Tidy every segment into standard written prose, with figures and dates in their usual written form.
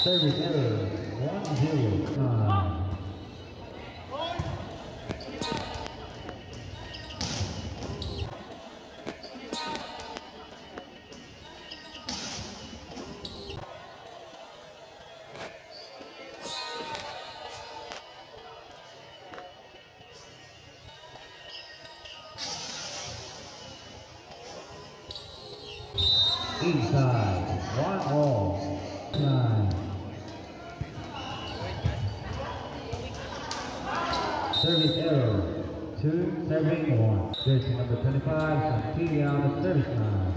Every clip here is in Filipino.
Service error, 1-0. Inside, 1-all, 9. Service error, 2-1. Jersey number 25, Santilli on the service line.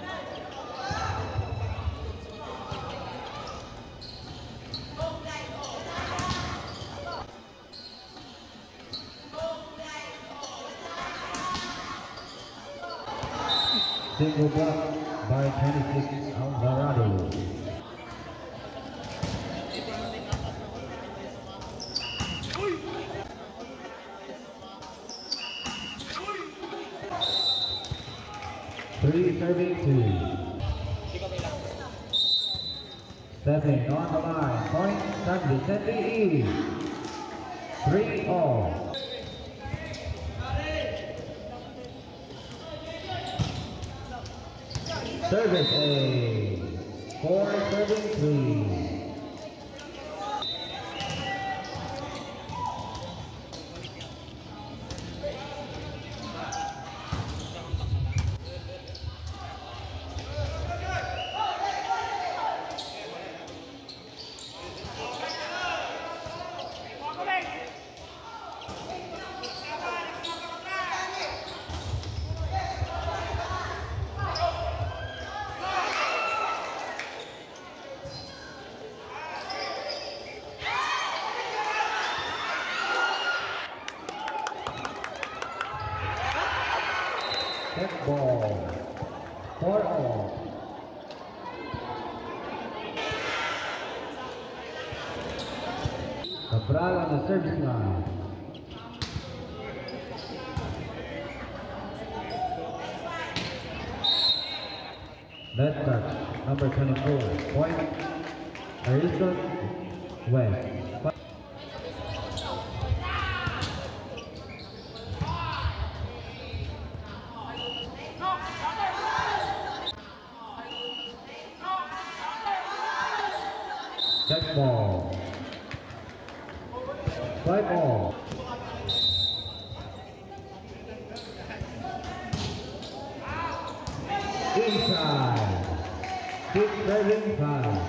Single block by 26 Alvarado. Three serving two. Stepping on the line, point San Vicente East. 3-all. Service A, 4-3. Set ball, 4-all. Cabral on the service line. Net touch, number 24, point, Ariston West. Check ball. 5-all. Inside. 6-5.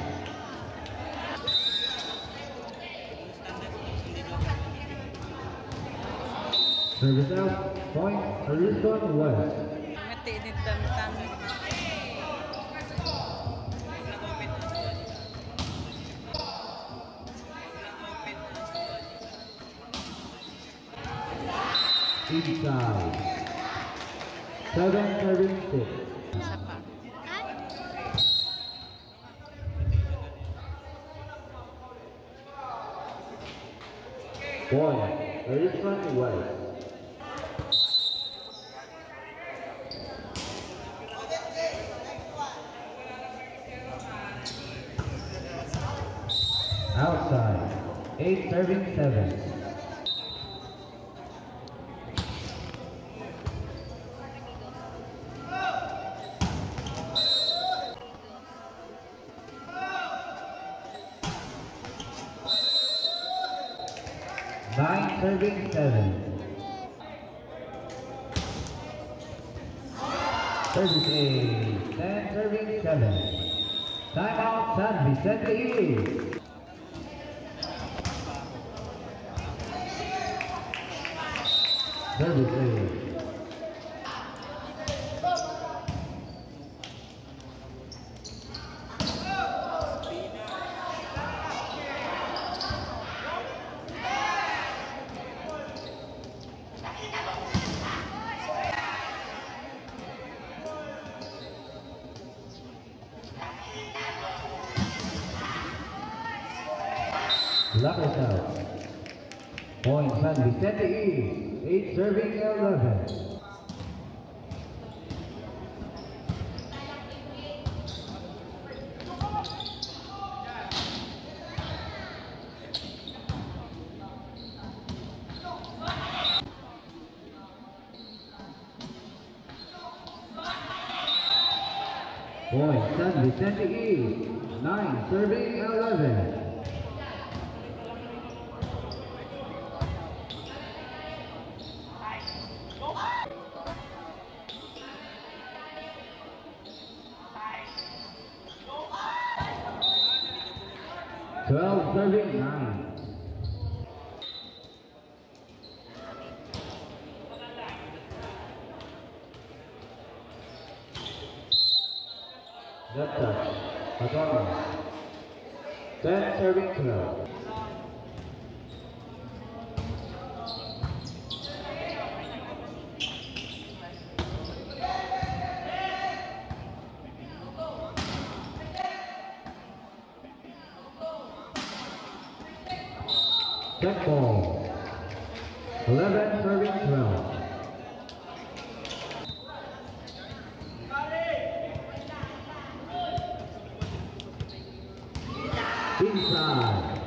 Service out. Point. Ariston West. Inside. 7-6. Point. Ariston West. Outside. 8-7. Nine serving 7. Service 8. 10 serving 7. Timeout San Vicente East. Service 8. Lockers out. Point San Vicente East. 8 serving 11. Point, San Vicente East. 9 serving 11. Serving 9. Left touch, Pagano. 10 serving 12. Check ball. 11 serving 12. Inside.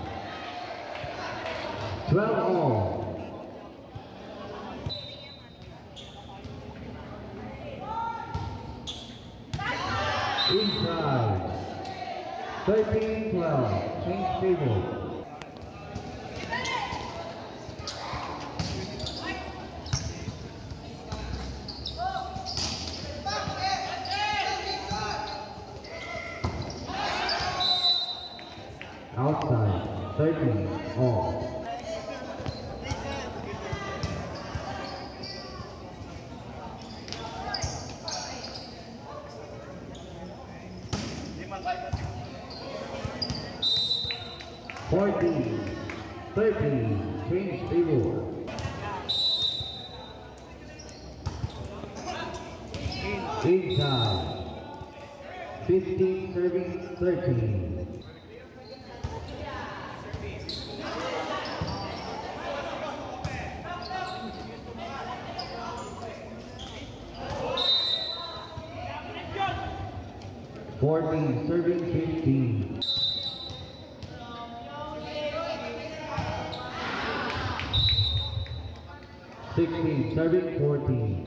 12 all. Inside. 13-12. Change table. Outside, 13, all. Fourteen, 13, change table. Inside, 15 serving 13. Serving 15. Serving 14.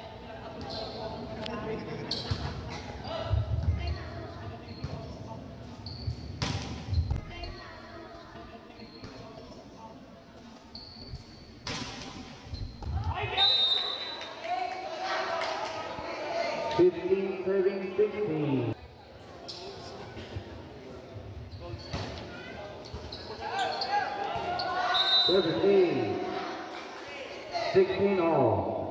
Serving 16. Serving 8. 16 all.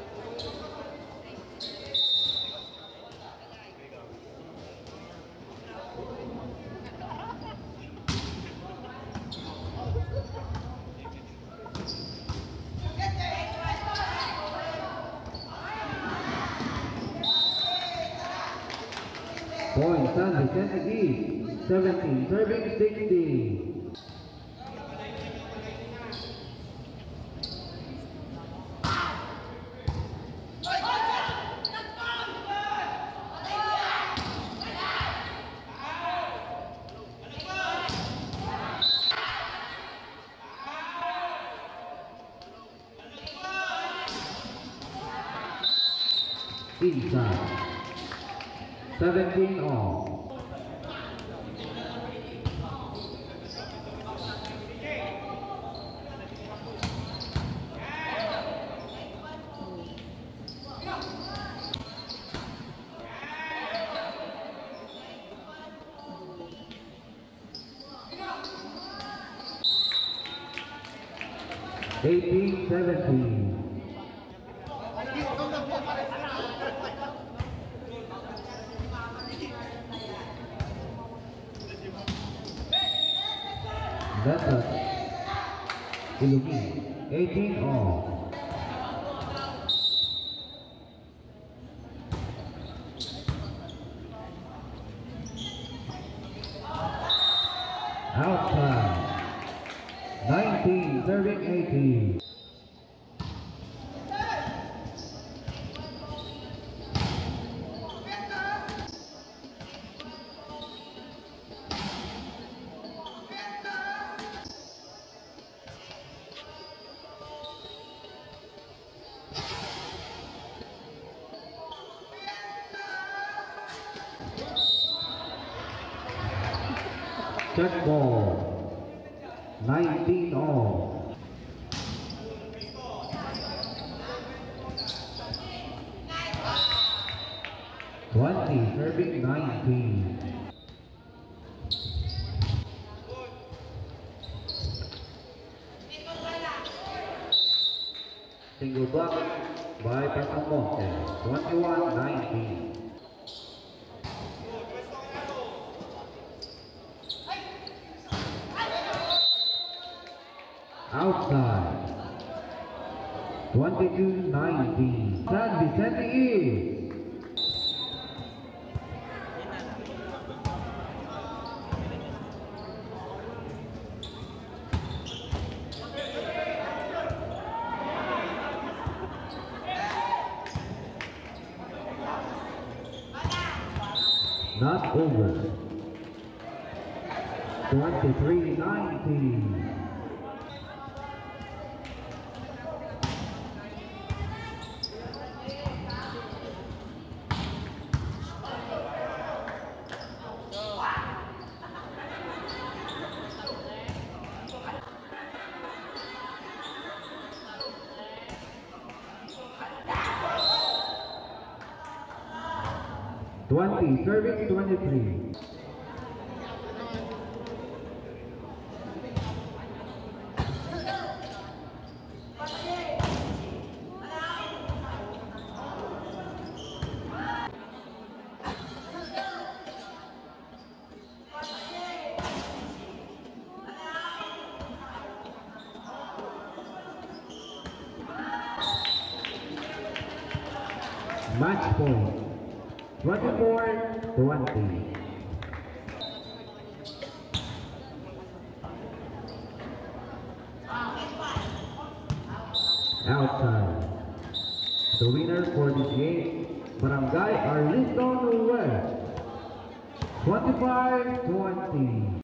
Point, San Vicente East, 17, serving 16. Inside. 17 all. Eighteen, 17. That's a Illumin, 18 all. Outside, 19, serving 18. Check ball. 19 all. 20, serving 19. Single block by Pasamonte, 21-19. Outside, 22-19. San Vicente is not over. 23-19. Serving 23. Match point. 24-20. Outside. The winner for this game, Barangay Arlington West, 25-20.